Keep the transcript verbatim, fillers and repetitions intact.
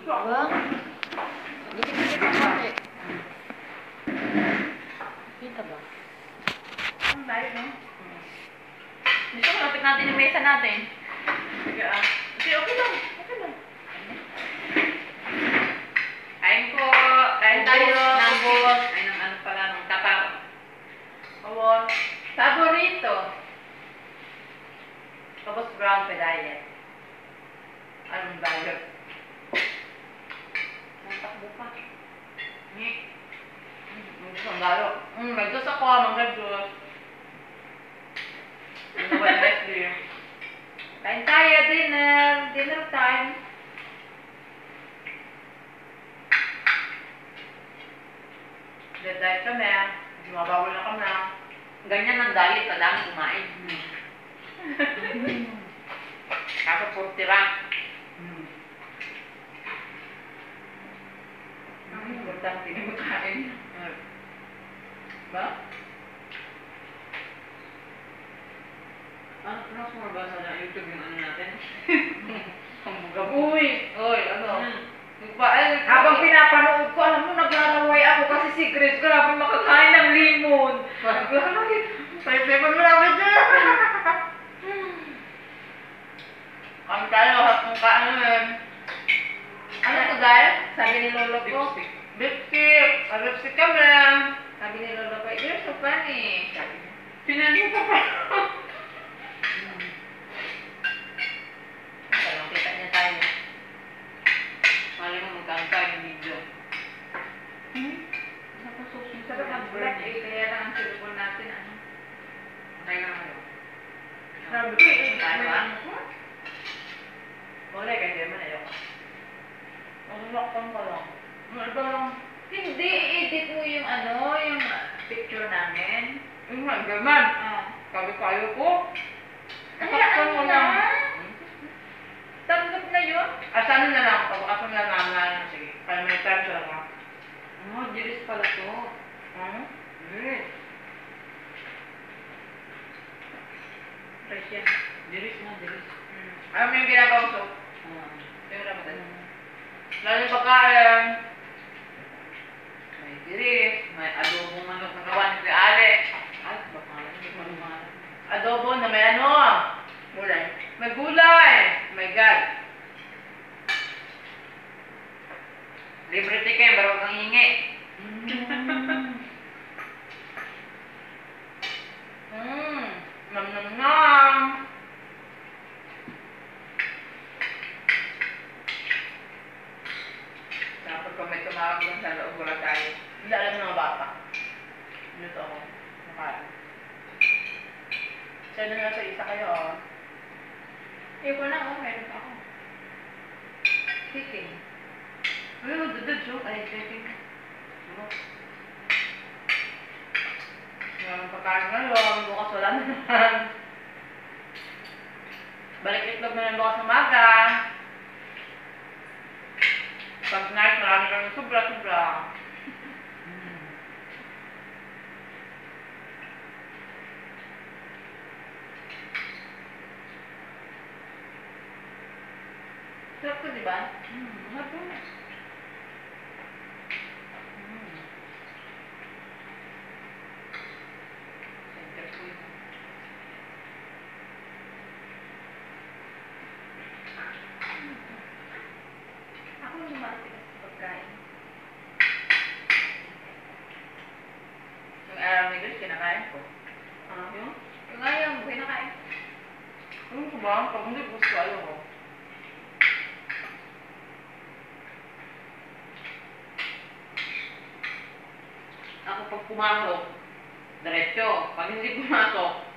Bang, dikit-dikit ang konti. Kita ba? Ang layo, no? Gusto mo, lapit natin yung mesa natin. Sige, ah. Sige, okay lang. Okay lang. Kain po. Kain tayo. Nabos. Ay, ng ano pala, ng tapaw. Bawal. Paborito. Tapos brown pa diet. Anong diet? Natakbo pa. Ni. Gusto ang lalo. Hmm, may gusto ako. Mga juice. Ano ba yung best beer? Kain tayo, dinner. Dinner time. Dead diet kami. Mabawal na kami. Ganyan ang diet. Kadami kumain. Kaso puro tira. Hmm. Ang importante na makain. Ba? Ah, ano mo ba sa YouTube yung ano natin? Ang bugab. Uy! Uy, ano? Hmm. Ay, habang pinapanood ko, alam mo, naglalaway ako kasi si Chris, grabe makakain ng limon. Naglalaway. Pwede-pwede mo namin dyan. Kami tayo, kung kaano yun. Ano to, guys? Sabi ni Lolo ko. Lipstick. Lipstick. Lipstick kami. Sabi ni Lolo ko, you're so funny. Sabi niya. Sinansin pa pa. Ano, kita niya tayo. Mali mo magkano tayo yung video. Hmm? Sarap ang black eh, kaya lang ang cellphone natin, ano. Okay na kayo. Sabi ko, eh, tayo ah. Wala, kasi naman ayoko. Masulaktan ka lang. Ano lang? Hindi, i-edit mo yung ano, yung picture namin. Yung nga, gaman. Ah. Sabi ko, ayoko. Nasaktan mo lang. Tanggap na yun? Asan na lang? Pagkakasan na lang na. Sige, para may time siya lang. Oh, diris pala to. Hmm? Diris. Fresh yan. Diris na, diris. Hmm. Alam mo yung ginagawang soup? Yung Ramadan. Lalo yung pagkain. May diris. May adobong manok na gawa ni Kuya Ale. Ay, baka lang. Adobo na may ano? Gulay. May gulay. Oh my God. Libre ticket, baru kang hingi. Hmm. Nam nam nam. Dapat kung may tumawag doon sa loob, wala tayo. Hindi alam ng mga bata. Dito ako. Nakain. Siya na nga sa isa kayo, oh. Iyo ko na, oh. Meron pa ako. Chicken. Ay, magdadad, so. Ay, chicken. Ano? Wala ng pagkain ngayon. Bukas wala na naman. Balik itlog na ng bukas ng maga. Pag night, marami kami sobra-sobra. Sarap ko, diba? Hmm, sarap ko. Hmm. Center ko yun. Ako yung matigas sa pagkain. Yung araw ni Grace, kinakain ko. Ah, yung? Yung ayaw mo, kinakain. Ano ko ba? Pag hindi gusto, ayaw ko. Ako pag pumasok, diretso. Pag hindi pumasok,